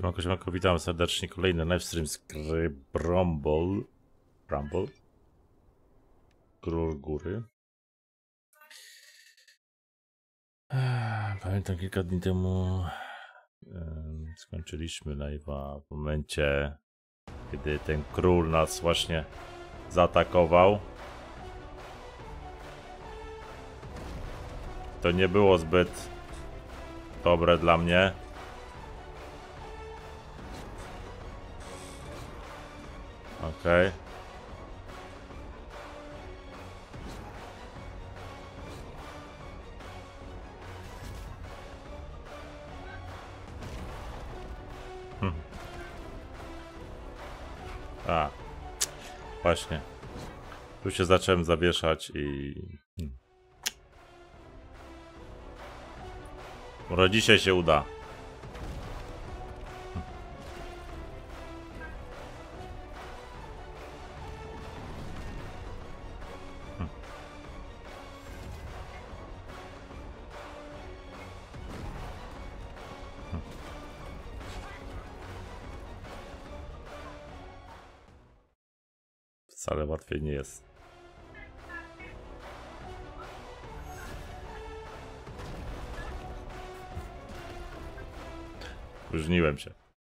Siemanko, witam serdecznie. Kolejny livestream z gry Bramble. Król Góry. Pamiętam, kilka dni temu skończyliśmy live'a w momencie, kiedy ten król nas właśnie zaatakował. To nie było zbyt dobre dla mnie. Okej. A, właśnie. Tu się zacząłem zawieszać i... Może dzisiaj się uda. Wcale łatwiej nie jest. Różniłem się.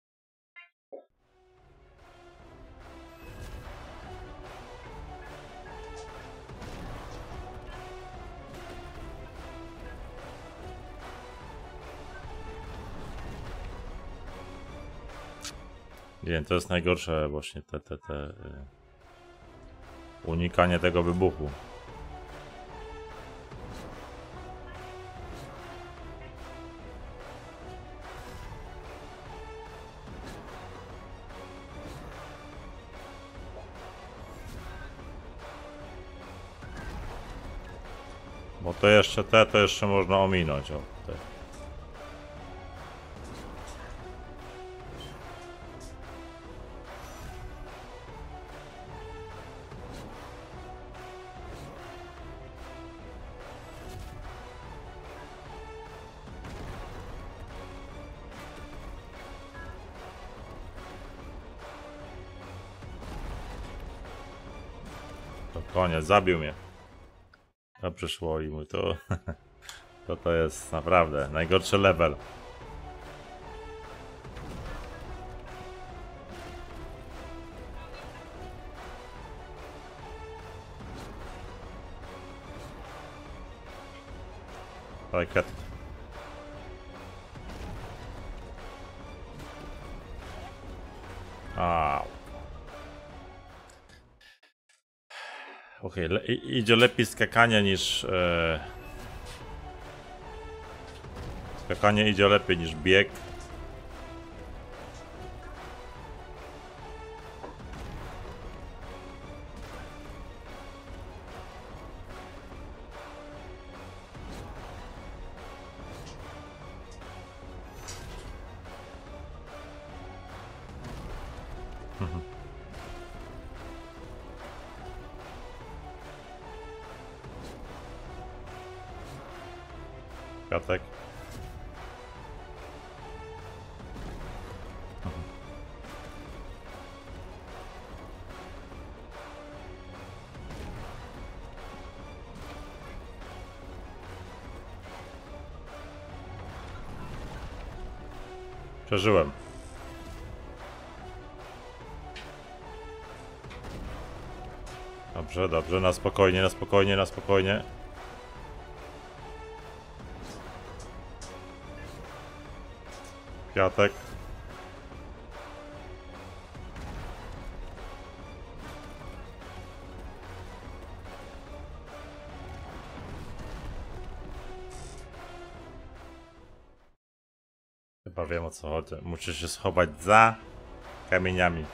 Nie wiem, to jest najgorsze właśnie unikanie tego wybuchu. Bo to jeszcze to jeszcze można ominąć. O, te. To koniec, zabił mnie. To przyszło i mu to... to jest naprawdę najgorszy level. Tak. Au. Okej, idzie lepiej skakanie niż... Skakanie idzie lepiej niż bieg. Kwiatek. Przeżyłem. Dobrze, na spokojnie. Kwiatek. Chyba wiem, o co chodzi. Muszę się schować za kamieniami.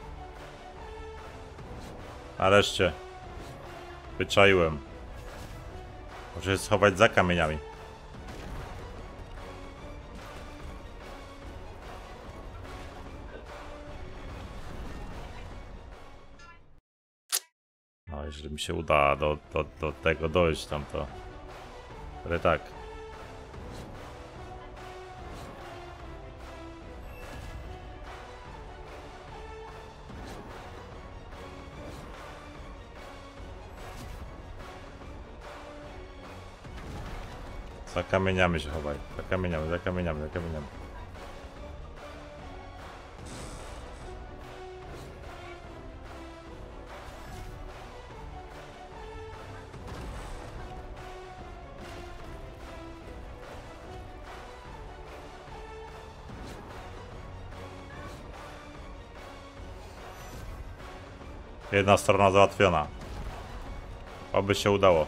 Nareszcie. Wyczaiłem. Muszę się schować za kamieniami. No, jeżeli mi się uda do tego dojść tam, to... Ale tak. Za kamieniami się chowaj. Za kamieniami, za kamieniami, za kamieniami. Jedna strona załatwiona. Oby się udało.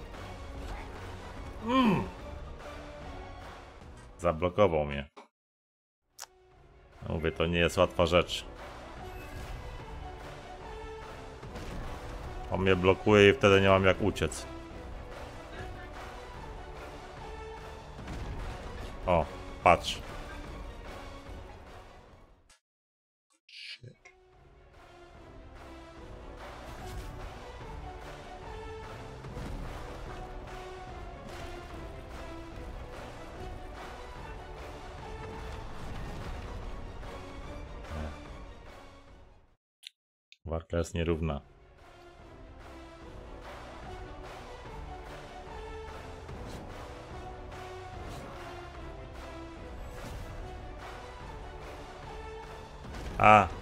Zablokował mnie. Mówię, to nie jest łatwa rzecz. On mnie blokuje i wtedy nie mam jak uciec. O, patrz. Walka jest nierówna. A.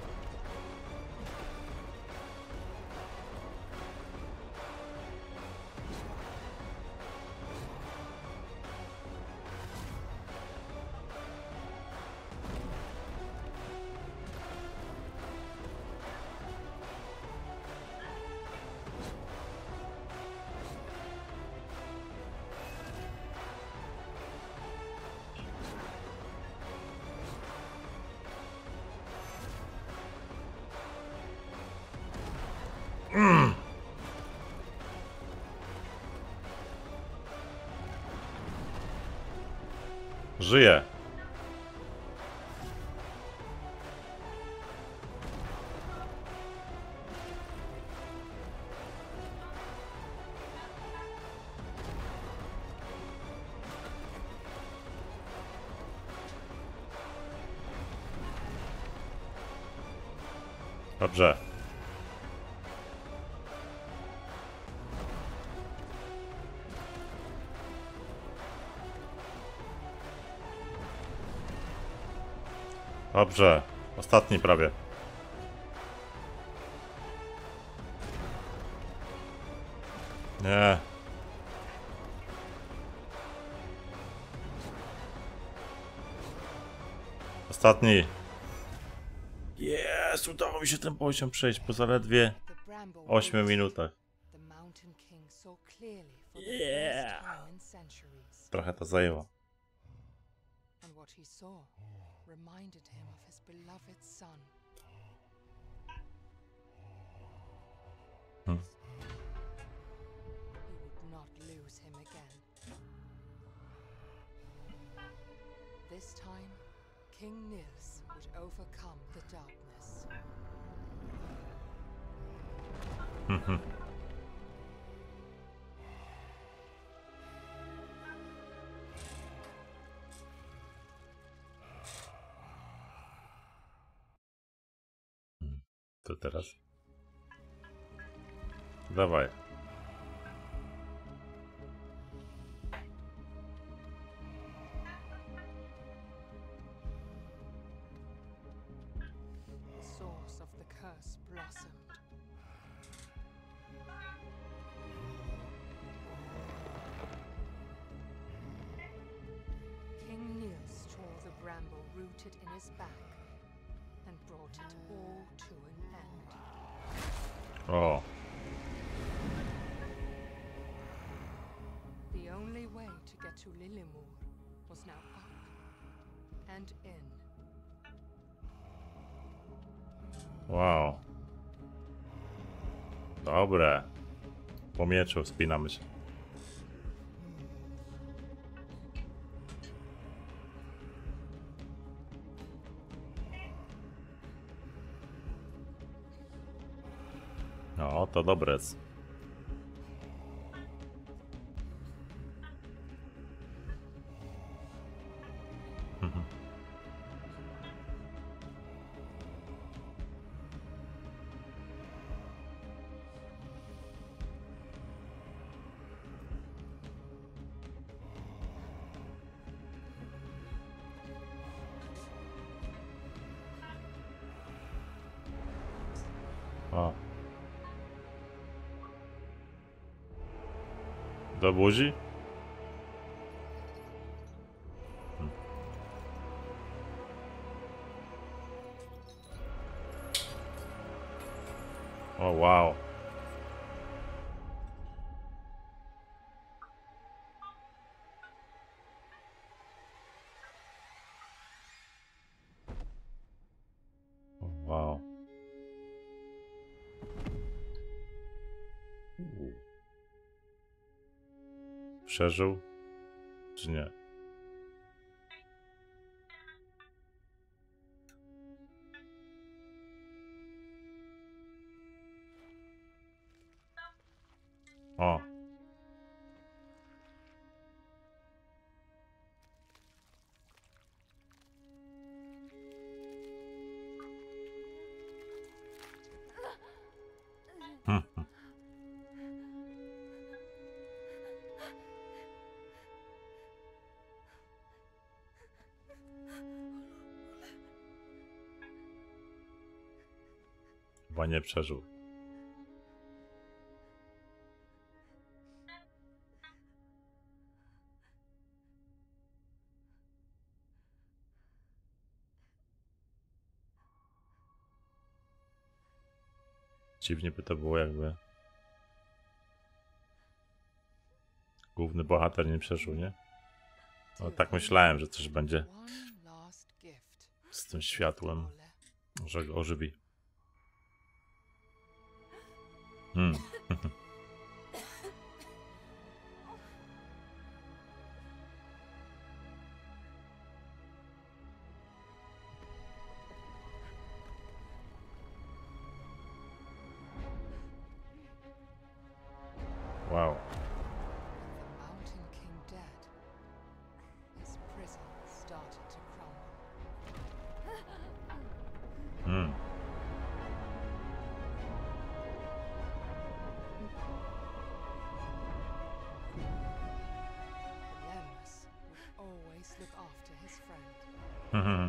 Żyje. Dobrze. Dobrze. Ostatni prawie. Nie. Ostatni. Jest, udało mi się ten poziom przejść po zaledwie 8 minutach. Yeah. Trochę to zajęło. Reminded him of his beloved son. He would not lose him again. This time, King Nils would overcome the darkness. To teraz. Dawaj. The source of the curse blossomed. King Nils tore the bramble rooted in his back and brought it all to an end. O. The only way to get to Lillimor was now up and in. Wow. Dobre. Po mieczu wspinamy się. No, to dobre jest. Do buzi? O, wow. O, wow. Przeżył? Czy nie? O. Hmm. Chyba nie przeżył. Dziwnie by to było, jakby główny bohater nie przeżył, nie? No, tak myślałem, że coś będzie z tym światłem, że go ożywi. Wow. The Mountain King dead, his prison started to crumble. Lemus would always look after his friend.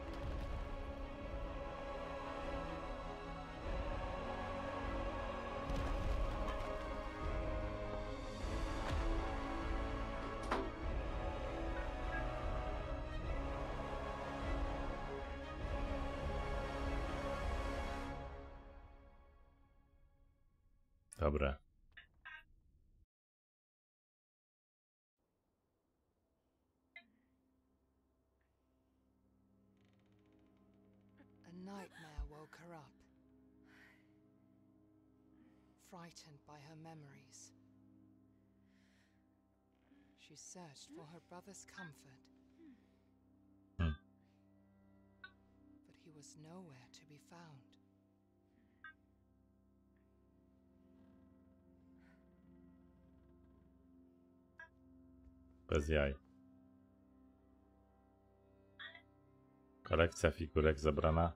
Dobre. A nightmare woke her up. Frightened by her memories, she searched for her brother's comfort. Hmm. But he was nowhere to be found. Bez jaj. Kolekcja figurek zabrana.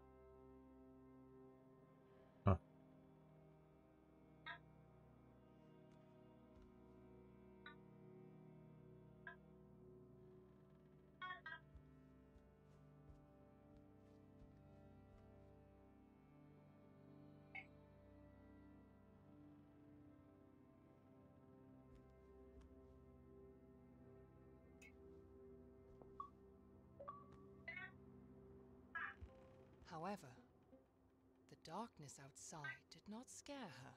However, the darkness outside did not scare her.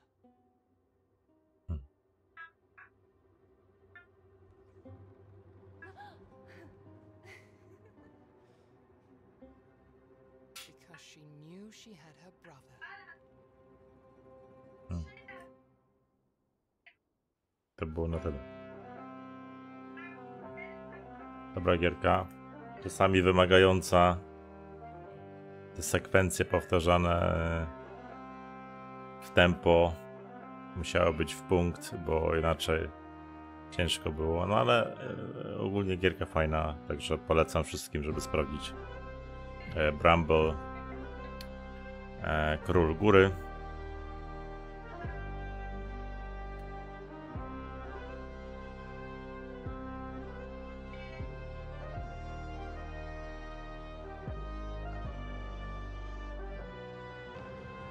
Because she knew she had her brother. To było na tyle. Dobra gierka. Czasami wymagająca. Te sekwencje powtarzane w tempo musiały być w punkt, bo inaczej ciężko było. No ale ogólnie gierka fajna, także polecam wszystkim, żeby sprawdzić. Bramble, Król Góry.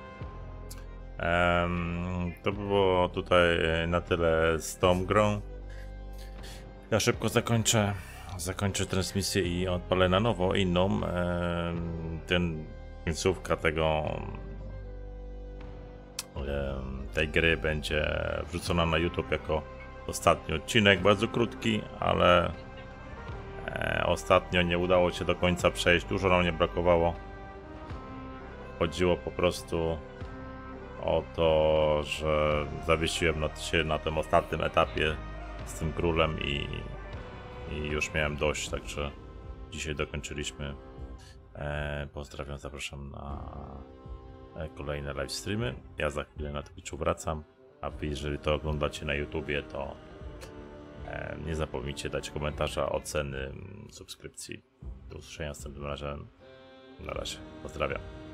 To było tutaj na tyle z tą grą. Ja szybko zakończę transmisję i odpalę na nowo inną. Końcówka tej gry będzie wrzucona na YouTube jako ostatni odcinek, bardzo krótki, ale ostatnio nie udało się do końca przejść, dużo nam nie brakowało. Chodziło po prostu o to, że zawiesiłem się na tym ostatnim etapie z tym królem i już miałem dość, także dzisiaj dokończyliśmy. Pozdrawiam, zapraszam na kolejne live streamy. Ja za chwilę na Twitchu wracam, a wy, jeżeli to oglądacie na YouTubie, to nie zapomnijcie dać komentarza, oceny, subskrypcji. Do usłyszenia następnym razem. Na razie. Pozdrawiam.